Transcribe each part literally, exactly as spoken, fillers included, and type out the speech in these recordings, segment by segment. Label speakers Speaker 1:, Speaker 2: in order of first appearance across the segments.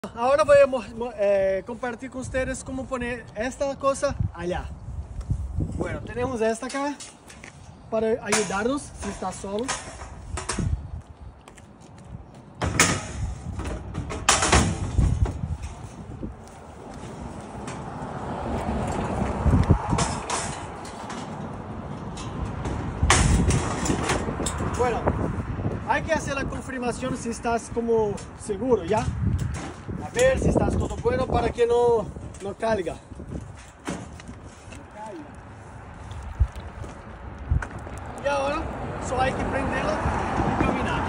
Speaker 1: Ahora voy a eh, compartir con ustedes cómo poner esta cosa allá. Bueno, tenemos esta acá para ayudarnos si está solo. Bueno, hay que hacer la confirmación si estás como seguro, ¿ya? A ver si estás todo bueno para que no, no caiga. Y ahora solo hay que prenderlo y caminar.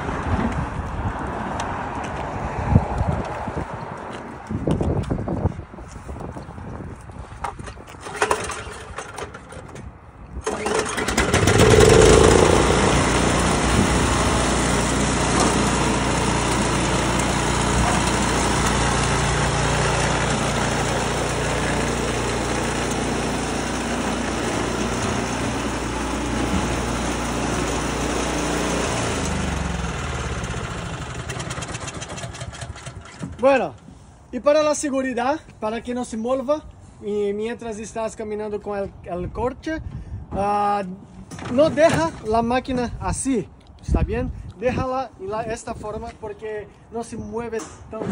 Speaker 1: Bueno, y para la seguridad, para que no se mueva y mientras estás caminando con el, el coche, uh, no deja la máquina así, ¿está bien? Déjala de esta forma porque no se mueve tanto.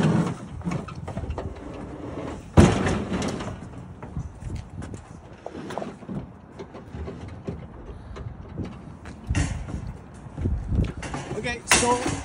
Speaker 1: Okay, so